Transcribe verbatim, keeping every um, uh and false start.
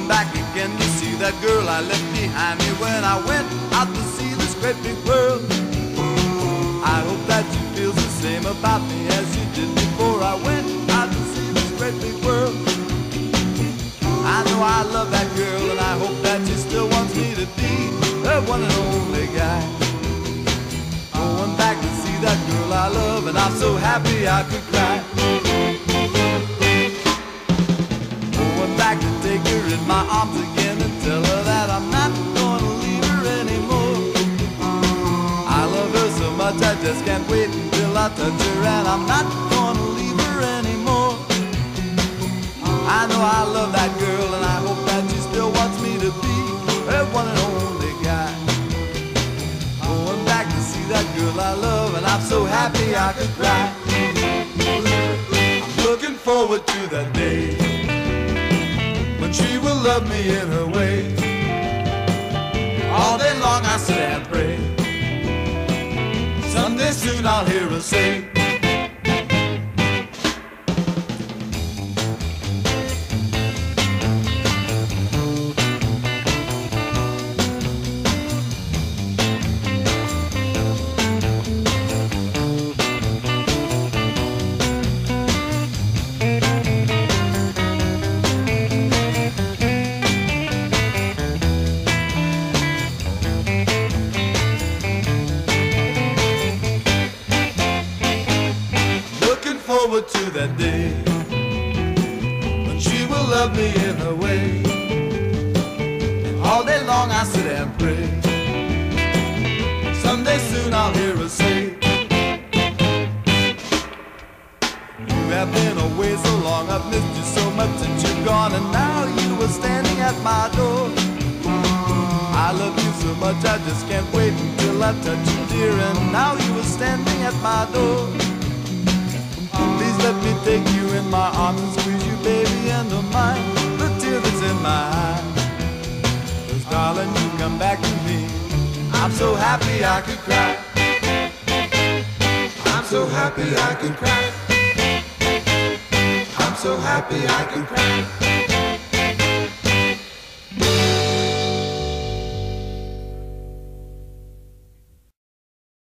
Going back again to see that girl I left behind me when I went out to see this great big world. I hope that you feel the same about me as you did before I went out to see this great big world. I know I love that girl and I hope that she still wants me to be her one and only guy. Going back to see that girl I love and I'm so happy I could cry. Going back to take her in my arms again and tell her that I'm not gonna leave her anymore. I love her so much I just can't wait until I touch her, and I'm not gonna leave her anymore. I know I love that girl and I hope that she still wants me to be her one and only guy. Going back to see that girl I love and I'm so happy I could cry. I'm looking forward to that day when she will love me in her way. All day long I sit and pray, someday soon I'll hear her say, forward to that day when she will love me in her way. And all day long I sit and pray, someday soon I'll hear her say, you have been away so long, I've missed you so much since you've gone, and now you are standing at my door. I love you so much I just can't wait until I touch you, dear, and now you are standing at my door. Please let me take you in my arms and squeeze you, baby, into mine, the tear that's in my eye. 'Cause darling, you come back to me, I'm so happy I could cry. I'm so happy I could cry. I'm so happy I could cry.